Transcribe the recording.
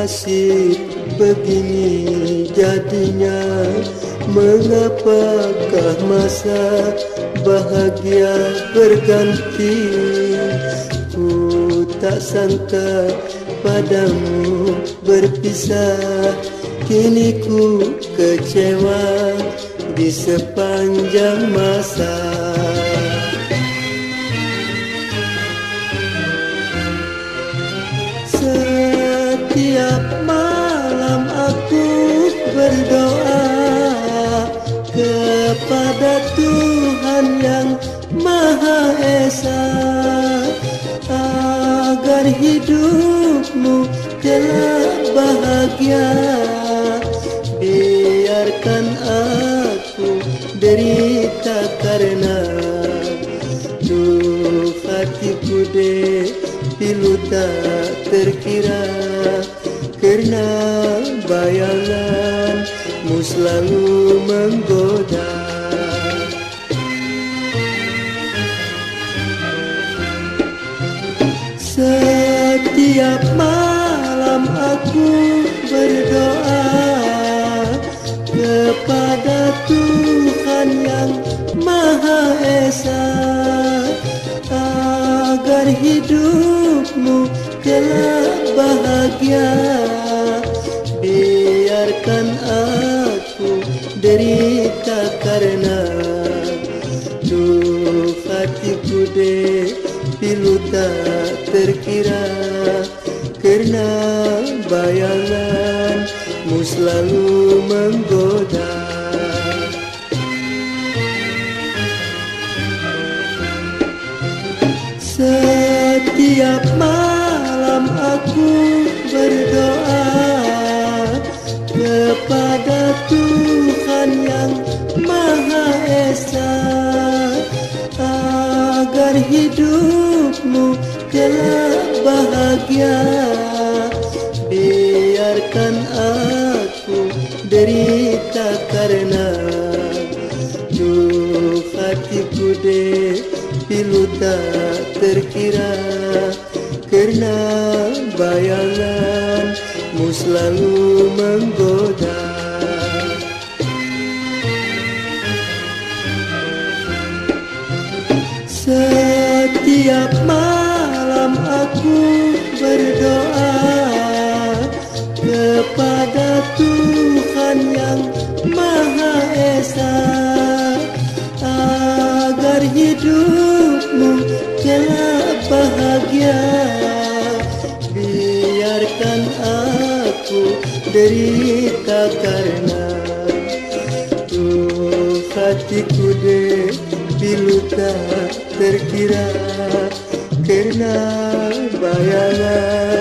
nasib begini jadinya? Mengapakah masa bahagia berganti? Ku tak sangka padamu berpisah, kini ku kecewa di sepanjang masa. Setiap malam aku berdoa kepada Tuhan yang Maha Esa, agar hidupmu kelak bahagia. Biarkan aku derita karena duh hatiku deh pilu tak terkira, karena bayanganmu selalu menggoda. Setiap malam aku berdoa kepada Tuhan yang Maha Esa, agar hidupmu kelak bahagia. Biarkan aku derita karena duh hatiku deh pilu tak terkira, karena bayanganmu selalu menggoda. Setiap malam aku berdoa kepada Tuhan yang Maha Esa, agar hidupmu kelak bahagia. Biarkan aku derita karena duh hatiku deh pilu tak terkira, karena bayanganmu selalu menggoda. Setiap malam aku berdoa kepada Tuhan yang Maha Esa, agar hidupmu kelak bahagia. Biarkan aku derita karena duh hatiku deh pilu tak terkira, karena bayangan